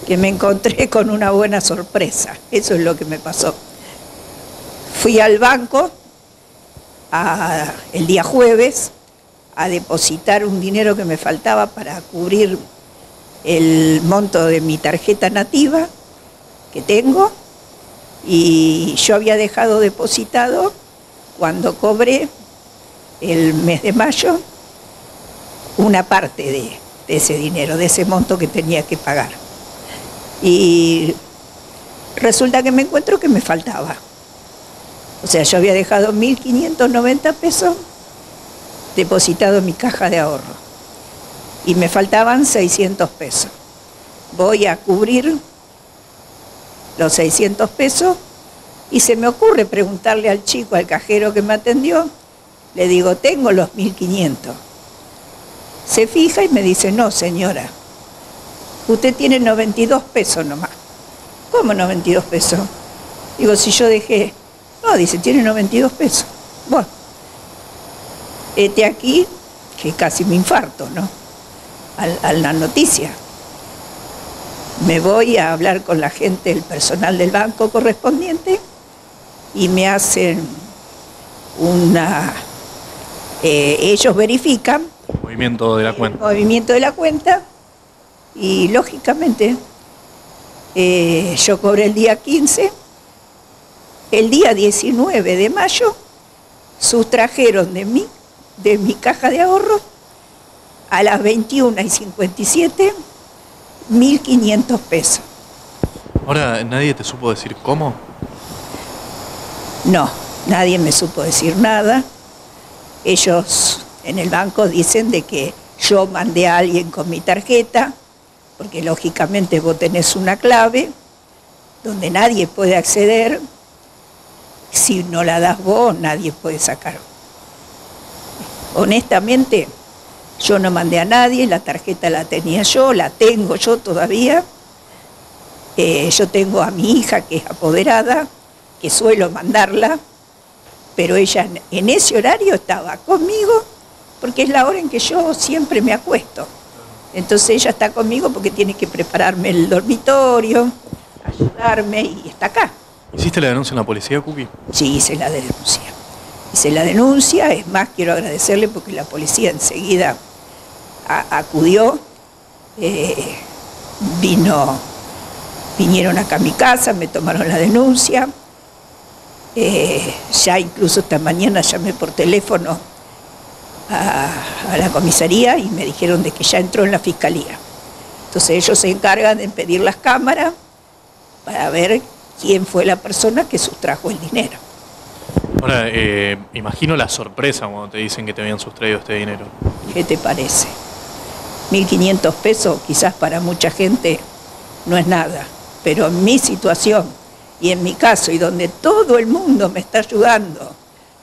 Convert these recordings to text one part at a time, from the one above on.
que me encontré con una buena sorpresa. Eso es lo que me pasó. Fui al banco el día jueves a depositar un dinero que me faltaba para cubrir el monto de mi tarjeta nativa que tengo, y yo había dejado depositado, cuando cobré el mes de mayo, una parte de ese dinero, de ese monto que tenía que pagar. Y resulta que me encuentro que me faltaba. O sea, yo había dejado 1.590 pesos depositado en mi caja de ahorro y me faltaban 600 pesos. Voy a cubrir los 600 pesos y se me ocurre preguntarle al chico, al cajero que me atendió, le digo, tengo los 1.500. Se fija y me dice, no señora, usted tiene 92 pesos nomás. ¿Cómo 92 pesos? Digo, si yo dejé, no, dice, tiene 92 pesos. Bueno, aquí, que casi me infarto, ¿no? A la noticia. Me voy a hablar con la gente, el personal del banco correspondiente, y me hacen ellos verifican movimiento de la cuenta. El movimiento de la cuenta, y lógicamente yo cobré el día 15, el día 19 de mayo sustrajeron de mi caja de ahorro a las 21:57 1.500 pesos. Ahora, ¿nadie te supo decir cómo? No, nadie me supo decir nada. Ellos en el banco dicen de que yo mandé a alguien con mi tarjeta, porque lógicamente vos tenés una clave donde nadie puede acceder. Si no la das vos, nadie puede sacar. Honestamente, yo no mandé a nadie, la tarjeta la tenía yo, la tengo yo todavía. Yo tengo a mi hija que es apoderada, que suelo mandarla, pero ella en ese horario estaba conmigo, porque es la hora en que yo siempre me acuesto. Entonces ella está conmigo porque tiene que prepararme el dormitorio, ayudarme, y está acá. ¿Hiciste la denuncia en la policía, Cookie? Sí, hice la denuncia. Hice la denuncia, es más, quiero agradecerle porque la policía enseguida acudió, vinieron acá a mi casa, me tomaron la denuncia, ya incluso esta mañana llamé por teléfono a la comisaría y me dijeron de que ya entró en la fiscalía. Entonces ellos se encargan de pedir las cámaras para ver quién fue la persona que sustrajo el dinero. Ahora, imagino la sorpresa cuando te dicen que te habían sustraído este dinero. ¿Qué te parece? 1.500 pesos quizás para mucha gente no es nada, pero en mi situación y en mi caso, y donde todo el mundo me está ayudando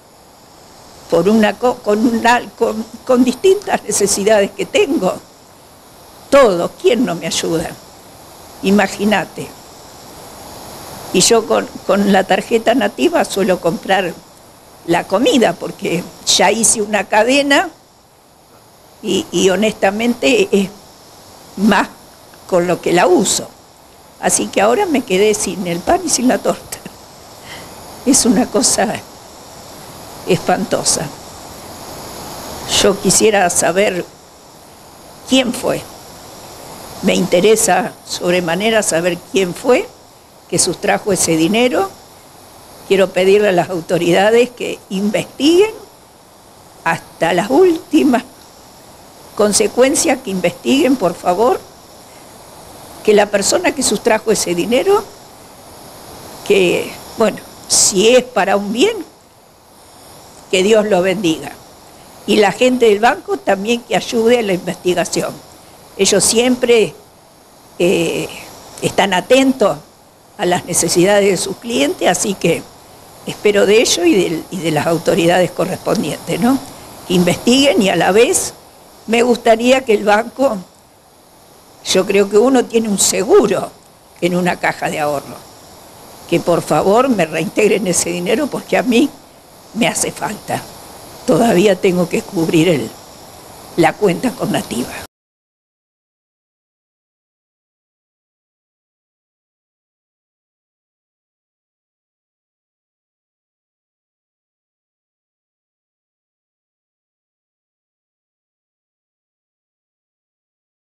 con distintas necesidades que tengo, todos, ¿quién no me ayuda? Imagínate. Y yo con la tarjeta nativa suelo comprar la comida, porque ya hice una cadena y honestamente es más con lo que la uso. Así que ahora me quedé sin el pan y sin la torta. Es una cosa espantosa. Yo quisiera saber quién fue. Me interesa sobremanera saber quién fue que sustrajo ese dinero. Quiero pedirle a las autoridades que investiguen hasta las últimas consecuencias, que investiguen, por favor, que la persona que sustrajo ese dinero, que, bueno, si es para un bien, que Dios lo bendiga. Y la gente del banco también que ayude a la investigación. Ellos siempre están atentos a las necesidades de sus clientes, así que espero de ellos y de las autoridades correspondientes, ¿no? Que investiguen, y a la vez me gustaría que el banco, yo creo que uno tiene un seguro en una caja de ahorro, que por favor me reintegren ese dinero porque a mí me hace falta. Todavía tengo que cubrir la cuenta con Nativa.